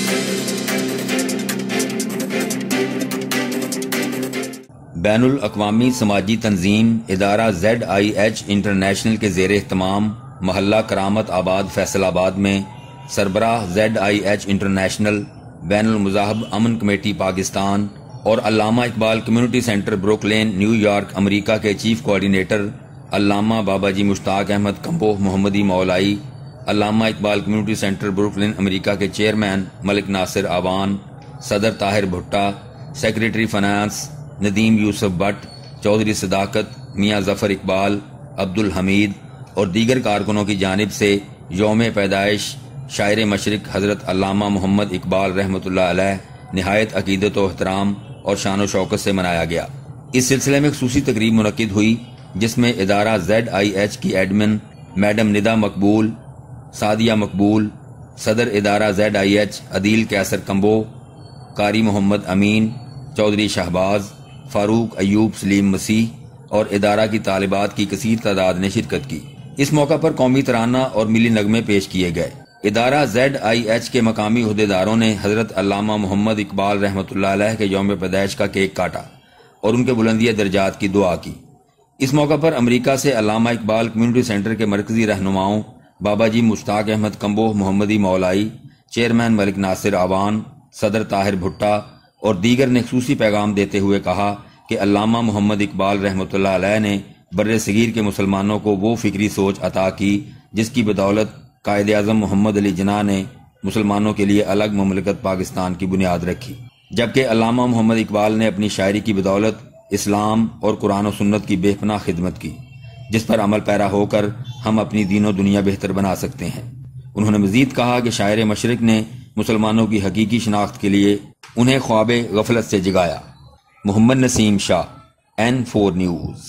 بین الاقوامی سماجی تنظیم ادارہ ZIH انٹرنیشنل کے زیر اہتمام محلہ کرامت آباد فیصل آباد میں سربراہ ZIH انٹرنیشنل بین المذاہب امن کمیٹی پاکستان اور Allama Iqbal community center Brooklyn New York امریکہ کے چیف کوارڈینیٹر علامہ بابا جی مشتاق Ahmad Kamboh Muhammadi Maulai, Allama Iqbal community center Brooklyn امریکہ کے چیئرمین ملک ناصر آوان، صدر طاہر بھٹا، سیکریٹری فنانس ندیم یوسف بٹ، چودھری صداقت، میاں ظفر اقبال، عبد الحمید اور دیگر کارکنوں کی جانب سے یوم پیدائش شاعر مشرق حضرت علامہ محمد اقبال رحمۃ اللہ علیہ نہایت عقیدت و احترام اور شان و شوکت سے منایا گیا۔ اس سلسلے میں خصوصی تقریب منعقد ہوئی جس میں ادارہ ZIH کی ایڈمن میڈم ندا مقبول، سعدیہ مقبول، صدر ادارہ ZIH عدیل کیسر کمبوہ، قاری محمد امین، چودھری شہباز، فاروق ایوب سلیم مسیح اور ادارہ کی طالبات کی کثیر تعداد نے شرکت کی۔ اس موقع پر قومی ترانہ اور ملی نغمے پیش کیے گئے۔ ادارہ ZIH کے مقامی عہدیداروں نے حضرت علامہ محمد اقبال رحمۃ اللہ علیہ کے یوم پیدائش کا کیک کاٹا اور ان کے بلندیہ درجات کی دعا کی۔ اس موقع پر امریکہ سے علامہ اقبال کمیونٹی سینٹر کے مرکزی رہنماؤں بابا جی مشتاق احمد کمبوہ محمدی مولائی، چیئرمین ملک ناصر آوان، صدر طاہر بھٹا اور دیگر نے خصوصی پیغام دیتے ہوئے کہا کہ علامہ محمد اقبال رحمۃ اللہ علیہ نے بر صغیر کے مسلمانوں کو وہ فکری سوچ عطا کی جس کی بدولت قائد اعظم محمد علی جناح نے مسلمانوں کے لیے الگ مملکت پاکستان کی بنیاد رکھی، جبکہ علامہ محمد اقبال نے اپنی شاعری کی بدولت اسلام اور قرآن و سنت کی بے پناہ خدمت کی، جس پر عمل پیرا ہو کر ہم اپنی دین و دنیا بہتر بنا سکتے ہیں۔ انہوں نے مزید کہا کہ شاعر مشرق نے مسلمانوں کی حقیقی شناخت کے لیے انہیں خواب غفلت سے جگایا۔ محمد نسیم شاہ، N4 نیوز۔